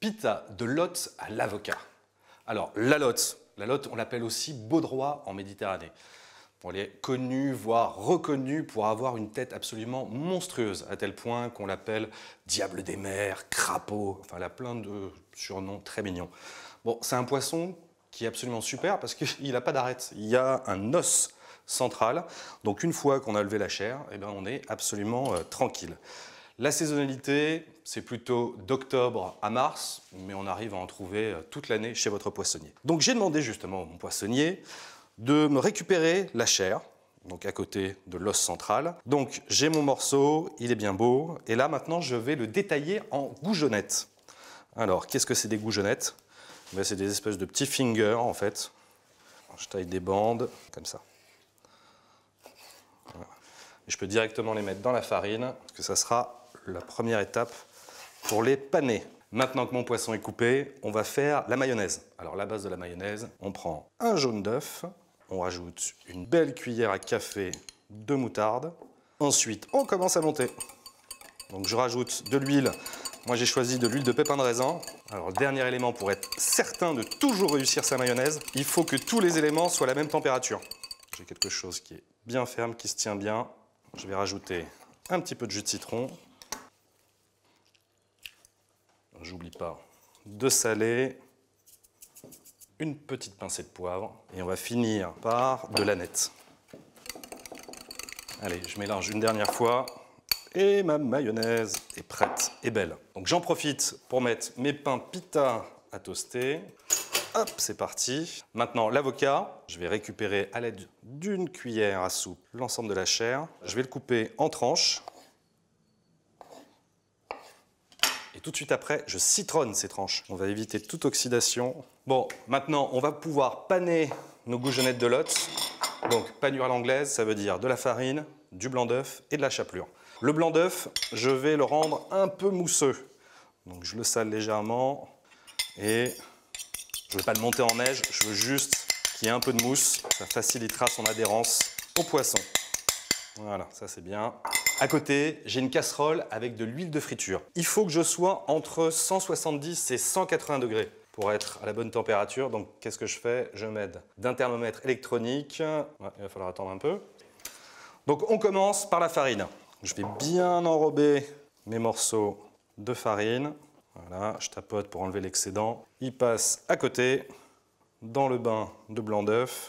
Pita de lotte à l'avocat. Alors, la lotte, on l'appelle aussi baudroie en Méditerranée. Bon, elle est connue, voire reconnue pour avoir une tête absolument monstrueuse, à tel point qu'on l'appelle diable des mers, crapaud, enfin, elle a plein de surnoms très mignons. Bon, c'est un poisson qui est absolument super parce qu'il n'a pas d'arête. Il y a un os central, donc une fois qu'on a levé la chair, eh bien, on est absolument tranquille. La saisonnalité, c'est plutôt d'octobre à mars, mais on arrive à en trouver toute l'année chez votre poissonnier. Donc j'ai demandé justement à mon poissonnier de me récupérer la chair, donc à côté de l'os central. Donc j'ai mon morceau, il est bien beau, et là maintenant je vais le détailler en goujonnettes. Alors qu'est-ce que c'est des goujonnettes? C'est des espèces de petits fingers en fait. Je taille des bandes comme ça. Voilà. Et je peux directement les mettre dans la farine, parce que ça sera la première étape pour les paner. Maintenant que mon poisson est coupé, on va faire la mayonnaise. Alors la base de la mayonnaise, on prend un jaune d'œuf, on rajoute une belle cuillère à café de moutarde. Ensuite, on commence à monter. Donc je rajoute de l'huile. Moi j'ai choisi de l'huile de pépin de raisin. Alors le dernier élément pour être certain de toujours réussir sa mayonnaise, il faut que tous les éléments soient à la même température. J'ai quelque chose qui est bien ferme, qui se tient bien. Je vais rajouter un petit peu de jus de citron. J'oublie pas de saler, une petite pincée de poivre et on va finir par de l'aneth. Allez, je mélange une dernière fois et ma mayonnaise est prête et belle. Donc j'en profite pour mettre mes pains pita à toaster. Hop, c'est parti. Maintenant l'avocat, je vais récupérer à l'aide d'une cuillère à soupe l'ensemble de la chair. Je vais le couper en tranches. Et tout de suite après, je citronne ces tranches. On va éviter toute oxydation. Bon, maintenant, on va pouvoir paner nos goujonnettes de lotte. Donc, panure à l'anglaise, ça veut dire de la farine, du blanc d'œuf et de la chapelure. Le blanc d'œuf, je vais le rendre un peu mousseux. Donc, je le sale légèrement et je ne veux pas le monter en neige. Je veux juste qu'il y ait un peu de mousse. Ça facilitera son adhérence au poisson. Voilà, ça c'est bien. À côté, j'ai une casserole avec de l'huile de friture. Il faut que je sois entre 170 et 180 degrés pour être à la bonne température. Donc, qu'est-ce que je fais? Je m'aide d'un thermomètre électronique. Ouais, il va falloir attendre un peu. Donc, on commence par la farine. Je vais bien enrober mes morceaux de farine. Voilà, je tapote pour enlever l'excédent. Il passe à côté, dans le bain de blanc d'œuf.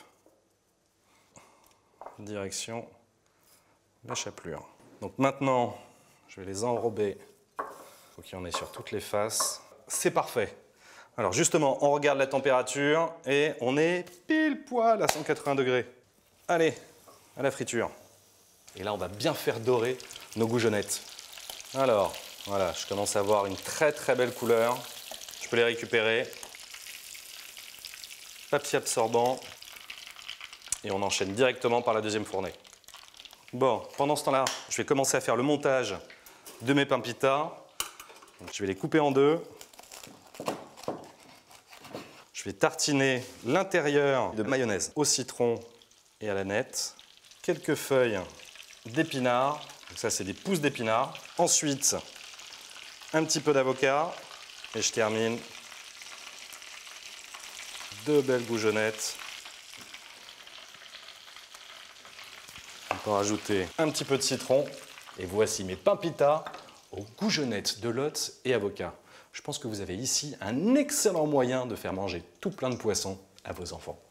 Direction la chapelure. Donc maintenant, je vais les enrober. Il faut qu'il y en ait sur toutes les faces. C'est parfait. Alors justement, on regarde la température et on est pile poil à 180 degrés. Allez, à la friture. Et là, on va bien faire dorer nos goujonnettes. Alors, voilà, je commence à avoir une très très belle couleur. Je peux les récupérer. Papier absorbant. Et on enchaîne directement par la deuxième fournée. Bon, pendant ce temps-là, je vais commencer à faire le montage de mes pains pita. Donc, je vais les couper en deux. Je vais tartiner l'intérieur de mayonnaise au citron et à l'aneth. Quelques feuilles d'épinards. Donc ça, c'est des pousses d'épinards. Ensuite, un petit peu d'avocat. Et je termine. Deux belles goujonnettes. On peut rajouter un petit peu de citron. Et voici mes pains pita aux goujonnettes de lotte et avocat. Je pense que vous avez ici un excellent moyen de faire manger tout plein de poissons à vos enfants.